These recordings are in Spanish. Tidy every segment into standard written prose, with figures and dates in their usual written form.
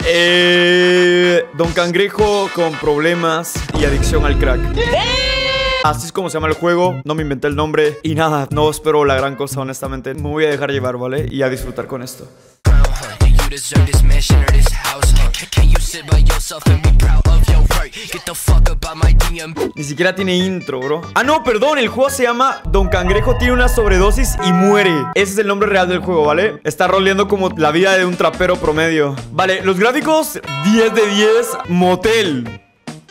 Don Cangrejo con problemas y adicción al crack. Así es como se llama el juego. No me inventé el nombre. Y nada, no espero la gran cosa, honestamente. Me voy a dejar llevar, ¿vale? Y a disfrutar con esto. Ni siquiera tiene intro, bro. Ah, no, perdón, el juego se llama Don Cangrejo tiene una sobredosis y muere. Ese es el nombre real del juego, ¿vale? Está roleando como la vida de un trapero promedio. Vale, los gráficos 10 de 10. Motel.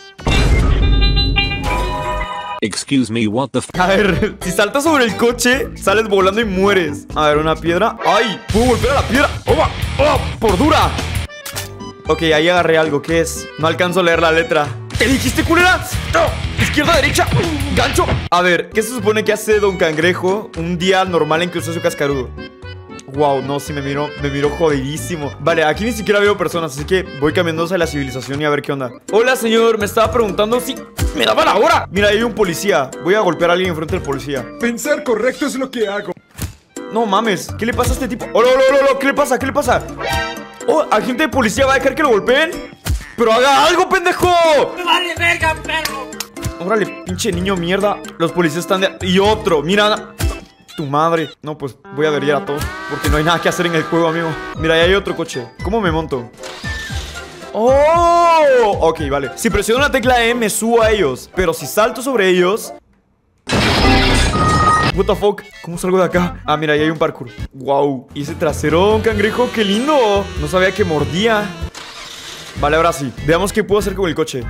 Excuse me, what the f... A ver, si saltas sobre el coche, sales volando y mueres. A ver, una piedra. ¡Ay! ¡Puedo golpear a la piedra! ¡Oh! ¡Oh! ¡Por dura! Ok, ahí agarré algo. ¿Qué es? No alcanzo a leer la letra. ¿Qué dijiste, culera? ¡No! Izquierda, derecha. ¡Gancho! A ver, ¿qué se supone que hace Don Cangrejo un día normal en que usó su cascarudo? Wow, no, sí me miró jodidísimo. Vale, aquí ni siquiera veo personas, así que voy cambiando hacia la civilización y a ver qué onda. Hola, señor, me estaba preguntando si me daba la hora. Mira, ahí hay un policía. Voy a golpear a alguien enfrente del policía. Pensar correcto es lo que hago. No mames, ¿qué le pasa a este tipo? ¡Oh, no! ¿Qué le pasa? ¿Qué le pasa? Oh, agente de policía, ¿va a dejar que lo golpeen? ¡Pero haga algo, pendejo! ¡Me vale verga, perro! Órale, pinche niño mierda. Los policías están de... Y otro, mira... Tu madre. No, pues voy a averiar a todos porque no hay nada que hacer en el juego, amigo. Mira, ahí hay otro coche. ¿Cómo me monto? ¡Oh! Ok, vale. Si presiono la tecla E, me subo a ellos. Pero si salto sobre ellos... What the fuck? ¿Cómo salgo de acá? Ah, mira, ahí hay un parkour. Wow. Y ese trasero, Don Cangrejo, qué lindo. No sabía que mordía. Vale, ahora sí. Veamos qué puedo hacer con el coche.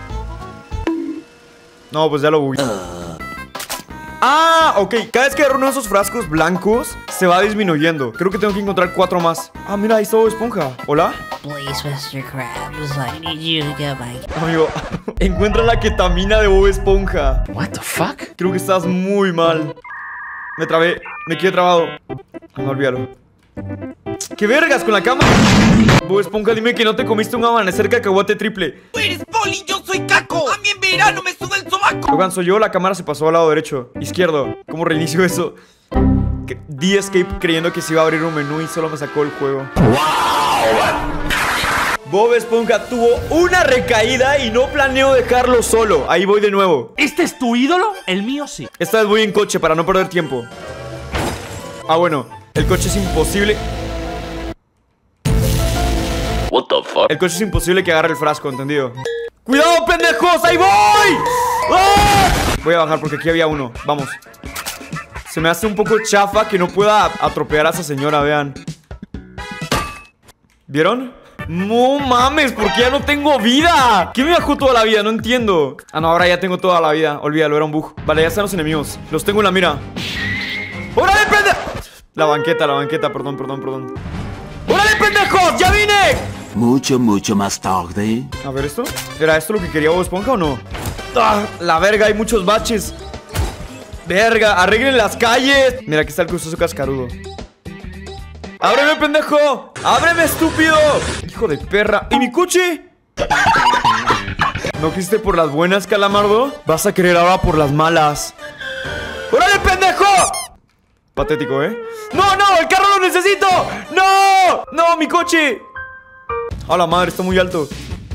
No, pues ya lo voy. Ah, ok. Cada vez que agarro uno de esos frascos blancos, se va disminuyendo. Creo que tengo que encontrar 4 más. Ah, mira, ahí está Bob Esponja. ¿Hola? Please, Mr. Krabs, I need you to get my... Amigo, encuentra la ketamina de Bob Esponja. What the fuck? Creo que estás muy mal. Me trabé, me quedé trabado. No, olvídalo. ¿Qué vergas con la cama? Bob Esponja, dime que no te comiste un amanecer cacahuate triple. ¡Tú eres poli, yo soy caco! ¡A mí en verano me sube el sobaco! Logan, soy yo, la cámara se pasó al lado derecho. Izquierdo, ¿cómo reinicio eso? Di escape creyendo que se iba a abrir un menú y solo me sacó el juego. Bob Esponja tuvo una recaída y no planeo dejarlo solo. Ahí voy de nuevo. ¿Este es tu ídolo? El mío sí. Esta vez voy en coche para no perder tiempo. Ah, bueno, el coche es imposible. What the fuck? El coche es imposible que agarre el frasco, ¿entendido? ¡Cuidado, pendejos! ¡Ahí voy! ¡Ah! Voy a bajar porque aquí había uno. Vamos. Se me hace un poco chafa que no pueda atropellar a esa señora, vean. ¿Vieron? No mames, porque ya no tengo vida. ¿Quién me bajó toda la vida? No entiendo. Ah, no, ahora ya tengo toda la vida. Olvídalo, era un bug. Vale, ya están los enemigos. Los tengo en la mira. ¡Órale, pendejo! La banqueta, perdón. ¡Órale, pendejos! ¡Ya vine! Mucho más tarde. A ver, ¿esto? ¿Era esto lo que quería Bob Esponja o no? ¡Ah! La verga, hay muchos baches. Verga, arreglen las calles. Mira, aquí está el cruzoso cascarudo. ¡Ábreme, pendejo! ¡Ábreme, estúpido! Hijo de perra. ¿Y mi coche? ¿No quisiste por las buenas, Calamardo? Vas a querer ahora por las malas. ¡Órale, pendejo! Patético, ¿eh? ¡No! ¡El carro lo necesito! ¡No! ¡Mi coche! ¡A la madre! Está muy alto.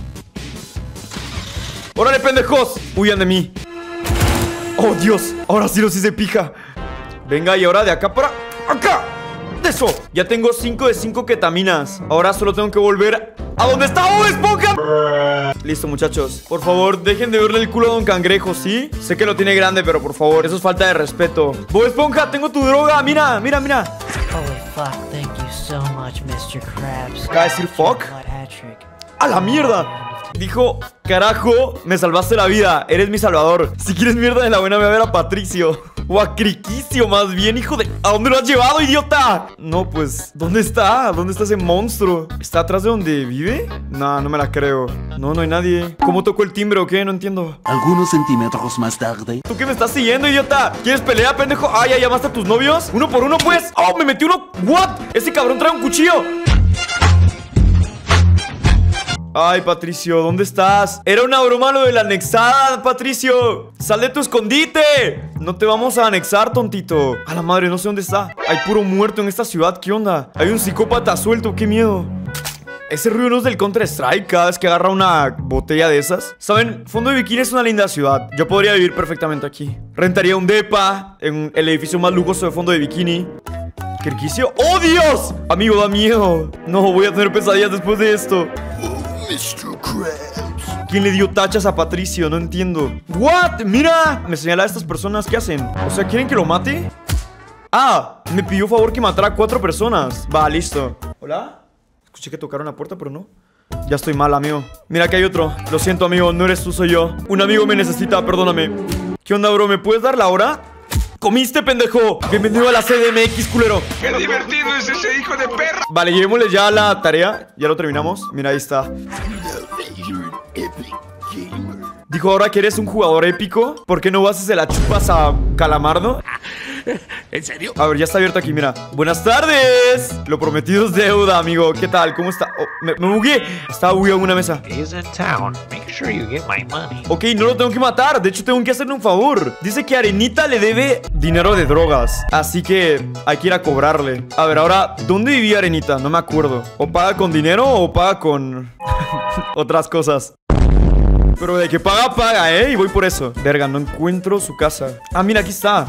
¡Órale, pendejos! ¡Huyan de mí! ¡Oh, Dios! Ahora sí los hice pija. Venga, y ahora de acá para... ¡acá! ¡Eso! Ya tengo 5 de 5 ketaminas. Ahora solo tengo que volver a donde está Bob Esponja. Listo, muchachos. Por favor, dejen de verle el culo a Don Cangrejo, ¿sí? Sé que lo tiene grande, pero por favor, eso es falta de respeto. Bob Esponja, tengo tu droga. Mira. Holy fuck, thank you so much, Mr. Krabs. ¿Acaba de decir fuck? ¡A la mierda! Dijo, carajo, me salvaste la vida. Eres mi salvador. Si quieres mierda de la buena, ve a ver a Patricio. O a Criquicio, más bien, hijo de... ¿A dónde lo has llevado, idiota? No, pues, ¿dónde está? ¿Dónde está ese monstruo? ¿Está atrás de donde vive? No me la creo. No hay nadie. ¿Cómo tocó el timbre o qué? No entiendo. Algunos centímetros más tarde. ¿Tú qué me estás siguiendo, idiota? ¿Quieres pelea, pendejo? Ah, ¿ya llamaste a tus novios? Uno por uno, pues. ¡Oh, me metí uno! ¿What? Ese cabrón trae un cuchillo. Ay, Patricio, ¿dónde estás? Era una broma lo de la anexada, Patricio. ¡Sal de tu escondite! No te vamos a anexar, tontito. A la madre, no sé dónde está. Hay puro muerto en esta ciudad, ¿qué onda? Hay un psicópata suelto, qué miedo. Ese ruido no es del Counter-Strike cada vez que agarra una botella de esas. ¿Saben? Fondo de Bikini es una linda ciudad. Yo podría vivir perfectamente aquí. Rentaría un depa en el edificio más lujoso de Fondo de Bikini. ¿Querquicio? ¡Oh, Dios! Amigo, da miedo. No, voy a tener pesadillas después de esto. ¿Quién le dio tachas a Patricio? No entiendo. ¿What? Mira, me señala a estas personas. ¿Qué hacen? O sea, ¿quieren que lo mate? Ah, me pidió favor que matara a 4 personas. Va, listo. ¿Hola? Escuché que tocaron la puerta, pero no. Ya estoy mal, amigo. Mira que hay otro. Lo siento, amigo, no eres tú, soy yo. Un amigo me necesita, perdóname. ¿Qué onda, bro? ¿Me puedes dar la hora? ¡Comiste, pendejo! Bienvenido a la CDMX, culero. ¡Qué divertido es ese hijo de perra! Vale, llevémosle ya la tarea. Ya lo terminamos. Mira, ahí está. Dijo ahora que eres un jugador épico. ¿Por qué no vas y se la chupas a Calamardo? ¿En serio? A ver, ya está abierto aquí, mira. Buenas tardes. Lo prometido es deuda, amigo. ¿Qué tal? ¿Cómo está? Oh, me bugué. Estaba bugueado en una mesa. He's in town. Make sure you get my money. Ok, no lo tengo que matar. De hecho, tengo que hacerle un favor. Dice que Arenita le debe dinero de drogas. Así que hay que ir a cobrarle. A ver, ahora, ¿dónde vivía Arenita? No me acuerdo. ¿O paga con dinero o paga con otras cosas? Pero de que paga, paga, ¿eh? Y voy por eso. Verga, no encuentro su casa. Ah, mira, aquí está.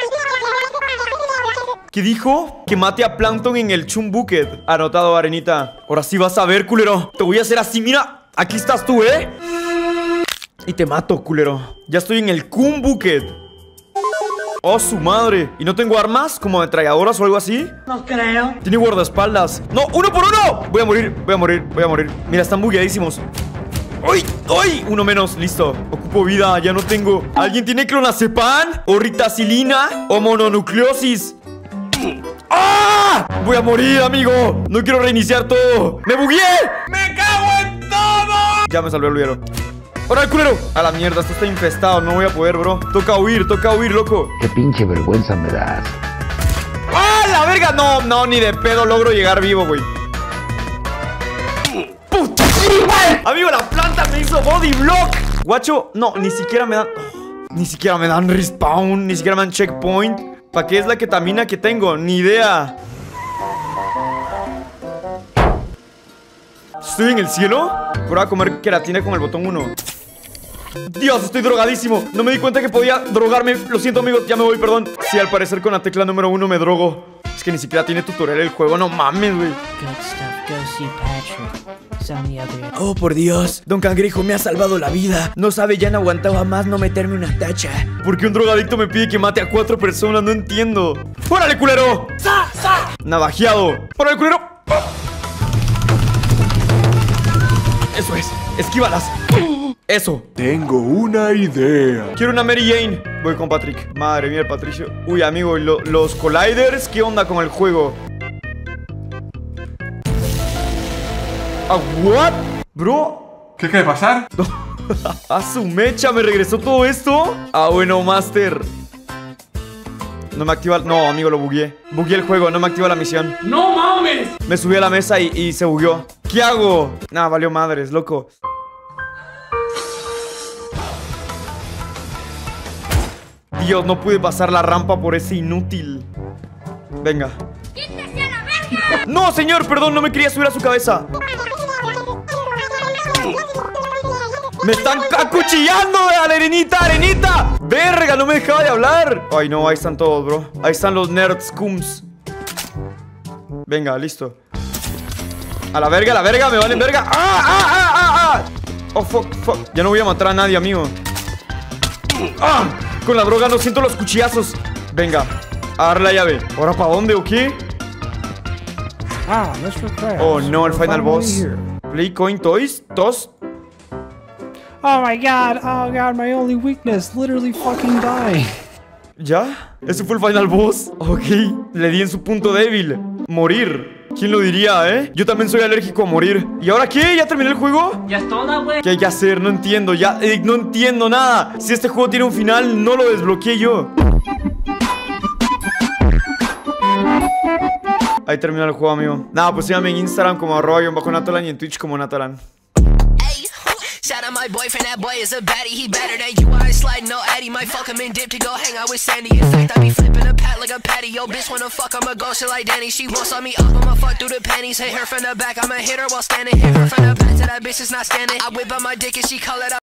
¿Qué dijo? Que mate a Plankton en el Chum Bucket. Anotado, Arenita. Ahora sí vas a ver, culero. Te voy a hacer así, mira. Aquí estás tú, ¿eh? Y te mato, culero. Ya estoy en el Chum Bucket. Oh, su madre. ¿Y no tengo armas? ¿Como ametralladoras o algo así? No creo. Tiene guardaespaldas. ¡No! ¡Uno por uno! Voy a morir, voy a morir, voy a morir. Mira, están bugueadísimos. ¡Uy! ¡Uy! Uno menos, listo. Ocupo vida, ya no tengo. ¿Alguien tiene clonazepam? ¿O ritacilina? ¿O mononucleosis? ¡Ah! Voy a morir, amigo. No quiero reiniciar todo. ¡Me bugueé! ¡Me cago en todo! Ya me salvé el culero. ¡Ahora el culero! A la mierda, esto está infestado. No voy a poder, bro. Toca huir, loco. Qué pinche vergüenza me das. ¡Ah, la verga! No, no, ni de pedo logro llegar vivo, güey. ¡Puta! Amigo, la planta me hizo body block. Guacho, no, ni siquiera me dan... Ni siquiera me dan respawn. Ni siquiera me dan checkpoint. ¿Para qué es la ketamina que tengo? Ni idea. ¿Estoy en el cielo? Voy a comer queratina con el botón 1. Dios, estoy drogadísimo. No me di cuenta que podía drogarme. Lo siento, amigos, ya me voy, perdón. Sí, al parecer con la tecla número 1 me drogo. Es que ni siquiera tiene tutorial el juego. No mames, güey. Good stuff. Go see Patrick. It's on the other end. Oh, por Dios. Don Cangrejo me ha salvado la vida. No sabe, ya no aguantaba más no meterme una tacha. ¿Por qué un drogadicto me pide que mate a 4 personas? No entiendo. ¡Órale, culero! ¡Sa, sa! Navajeado. ¡Órale, culero! Eso es. Esquívalas. Eso. Tengo una idea. Quiero una Mary Jane. Voy con Patrick. Madre mía, el Patricio. Uy, amigo, los colliders. ¿Qué onda con el juego? ¿Ah, what? Bro. ¿Qué quiere pasar? A su mecha, ¿me regresó todo esto? Ah, bueno, master. No me activa... No, amigo, lo bugueé. Bugueé el juego, no me activa la misión. ¡No mames! Me subí a la mesa y se bugueó. ¿Qué hago? Nah, valió madres, loco. Dios, no pude pasar la rampa por ese inútil. Venga. No, señor, perdón, no me quería subir a su cabeza. ¡Me están acuchillando, Arenita, Arenita! ¡Verga, no me dejaba de hablar! Ay, no, ahí están todos, bro. Ahí están los nerdscums. Venga, listo. A la verga, me valen verga. ¡Ah, ah, ah, ah, ah! Oh, fuck, fuck. Ya no voy a matar a nadie, amigo. ¡Ah! Con la droga no siento los cuchillazos. Venga, a dar la llave. ¿Ahora para dónde o qué? Oh, no, el final boss. Play coin toys, toss. Oh my god, my only weakness, literally fucking die. ¿Ya? ¿Ese fue el final boss? Ok, le di en su punto débil. Morir. ¿Quién lo diría, eh? Yo también soy alérgico a morir. ¿Y ahora qué? ¿Ya terminé el juego? Ya es toda, güey. ¿Qué hay que hacer? No entiendo, ya no entiendo nada. Si este juego tiene un final, no lo desbloqueé yo. Ahí terminó el juego, amigo. Nada, pues síganme en Instagram como @_Natalan y en Twitch como Natalan. Shout out my boyfriend, that boy is a baddie. He better than you, I slide no addy. Might fuck him in dip to go hang out with Sandy. In fact, I be flipping a pat like a patty. Yo, bitch wanna fuck, I'ma go shit like Danny. She won't saw me up, I'ma fuck through the panties. Hit her from the back, I'ma hit her while standing. Hit her from the back to that bitch is not standing. I whip out my dick and she call it out.